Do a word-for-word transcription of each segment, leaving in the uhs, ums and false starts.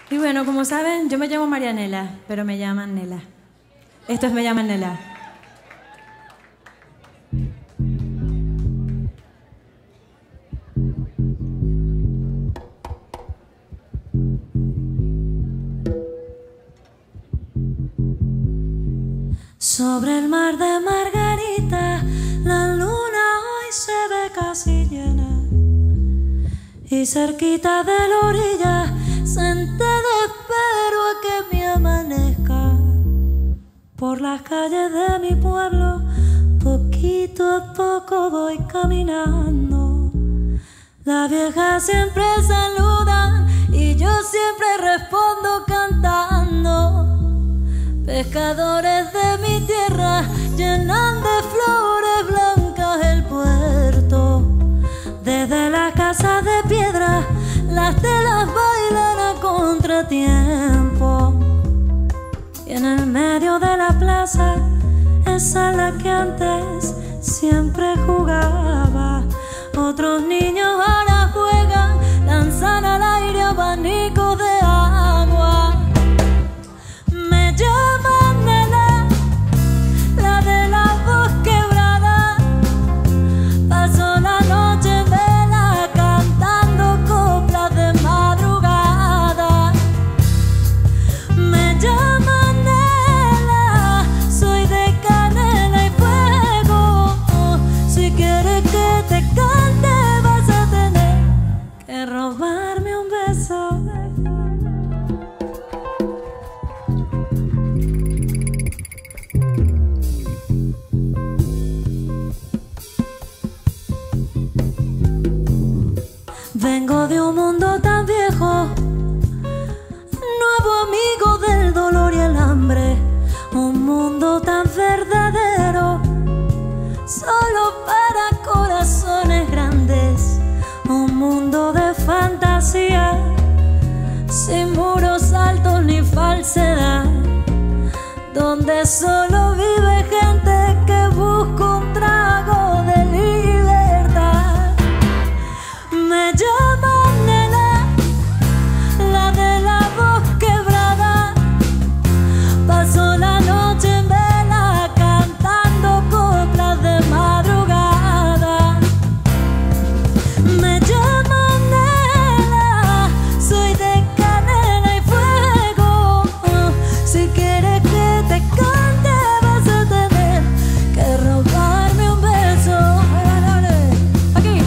Y bueno, como saben, yo me llamo Marianela, pero me llaman Nela. Esto es Me llaman Nela. Sobre el mar de Margarita, la luna hoy se ve casi llena. Y cerquita de la orilla, sentada espero a que me amanezca. Por las calles de mi pueblo, poquito a poco voy caminando. Las viejas siempre saludan y yo siempre respondo cantando. Pescadores de mi tierra llenan de flores blancas el puerto. Desde las casas de piedra las telas bailan a contratiempo. Y en el medio de la plaza, esa es la que antes siempre jugaba. Otros niños ahora juegan, lanzan al aire abanicos de agua. Me llaman Nela, la de la voz quebrada. Paso la noche en vela cantando coplas de madrugada. Me llaman Nela, soy de canela y fuego. Si quieres que te cante vas a tener que robarme un beso. Vengo de un mundo tan viejo, nuevo amigo del dolor y el hambre. Un mundo tan verdadero, solo para corazones grandes. Un mundo de fantasía, sin muros altos ni falsedad, donde solo vive gente que busca un trago de libertad. Me llaman Nela, la de la voz quebrada. Paso la noche en vela cantando coplas de madrugada. Me llaman Nela, soy de canela y fuego. Si quieres que te cante vas a tener que robarme un beso. Aquí.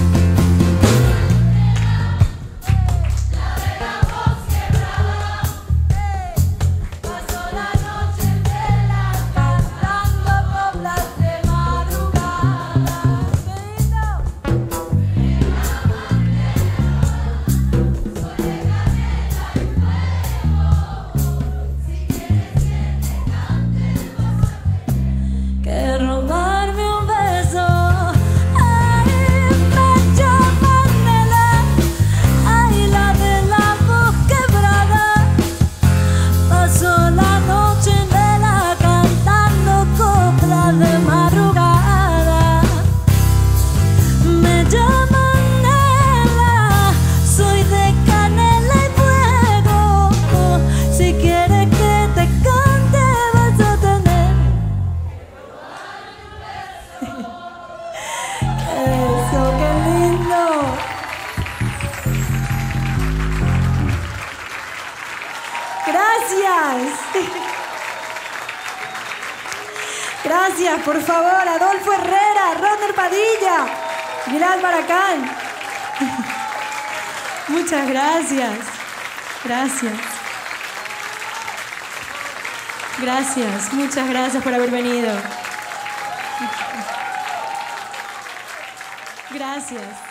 Que robarme un beso. Ay, me llaman Nela, ay, la de la voz quebrada. Paso la noche en vela cantando coplas de madrugada. Me llaman Nela, soy de canela y fuego. Si quieres que te cante vas a tener. Eso, qué lindo. Gracias. Gracias, por favor, Adolfo Herrera, Rodner Padilla, Gilad Baracán. Muchas gracias. Gracias. Gracias, muchas gracias por haber venido. Gracias.